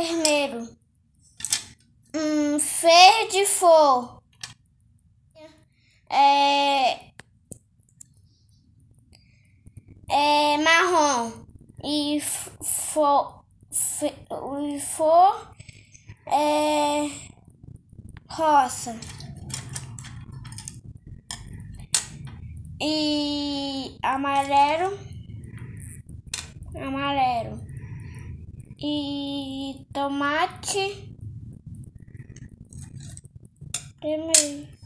vermelho. Verde for marrom e for rosa e amarelo e tomate vermelho.